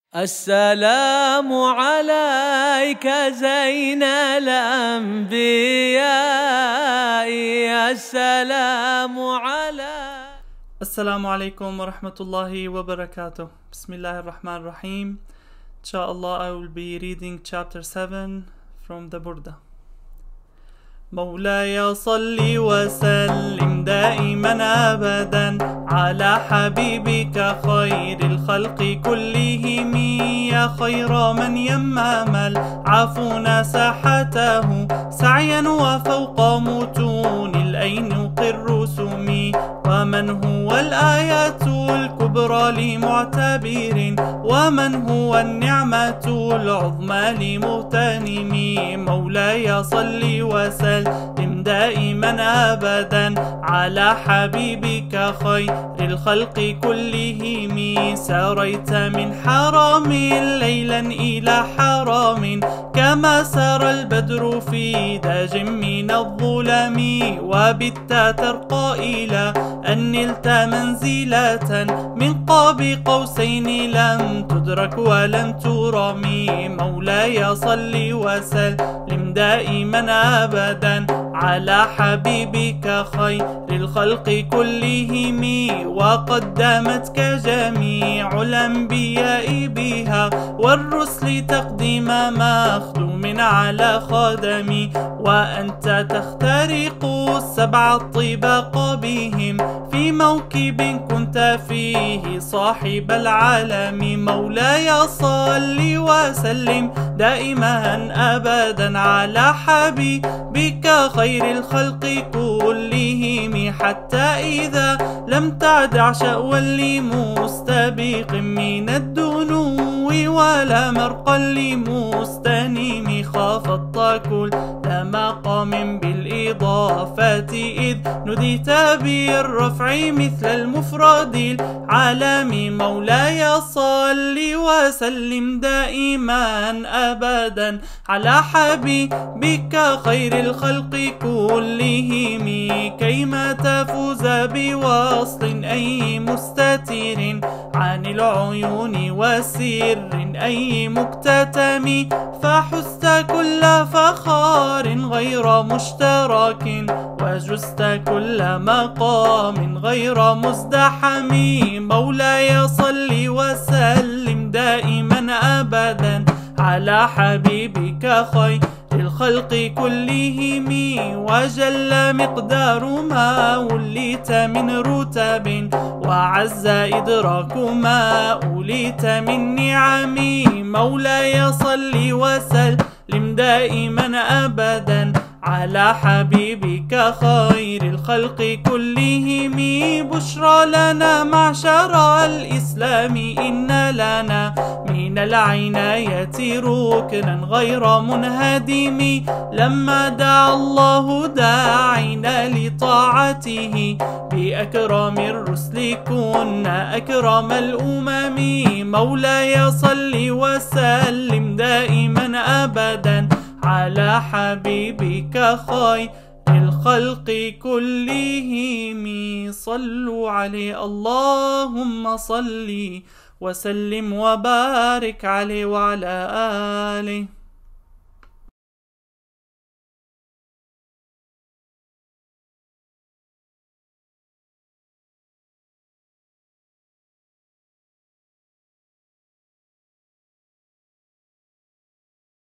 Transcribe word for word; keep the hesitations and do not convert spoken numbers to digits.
السلام عليك زين الأنبياء. السلام عليك. السلام عليكم ورحمة الله وبركاته. بسم الله الرحمن الرحيم. Inshallah, I will be reading chapter seven from the Burda. مولاي صل وسلم دائما أبدا على حبيبك خير الخلق كلهم، يا خير من يمم العفو ساحته سعيا وفوق متون الأينق الرسم، ومن هو الآية الكبرى لمعتبر، ومن هو النعمة العظمى لمغتنم. مولاي صل وسلم دائما أبدا على حبيبك خير الخلق كلهم. سريت من حرام ليلا إلى حرام كما سار البدر في داج من الظلم، وبت ترقى إلى أن نلت منزلة من قاب قوسين لم تدرك ولم ترمي. مولاي صل وسلم دائما أبدا على حبيبك خير الخلق كلهم، وقدمتك جميع الأنبياء بها والرسل تقديم مخدوم على خدمي، وأنت تخترق السبع الطباق بهم في موكب كنت فيه صاحب العالم. مولاي صل وسلم دائما أبدا على حبيبك خير الخلق كلهم، حتى إذا لم تعدع شأوا لمستبيق من الدنو ولا مرقا لمستنيم، خافضت كل مقام بالإضافة إذ نديت بالرفع مثل المفرد العالم. مولاي صل وسلم دائما أبدا على حبيبك خير الخلق كلهم، كيما تفوز بوصل أي مستتر عن العيون وسر أي مكتتم، فحزت كل فخار غير مشترك وجزت كل مقام غير مزدحم. مولاي صل وسلم دائما أبدا على حبيبك خير الخلق كلهم، وجل مقدار ما وليت من رتب وعز إدراك ما أوليت من نعم. مولاي صل وسلم دائما أبدا على حبيبك خير الخلق كلهم. بشرى لنا معشر الإسلام إن لنا من العناية ركنا غير منهدم، لما دعا الله داعنا لطاعته بأكرم الرسل كنا أكرم الأمم. مولاي صل وسلم دائما أبدا على حبيبك خير الخلق كلهم. صلوا عليه اللهم صل وسلم وبارك عليه وعلى آله.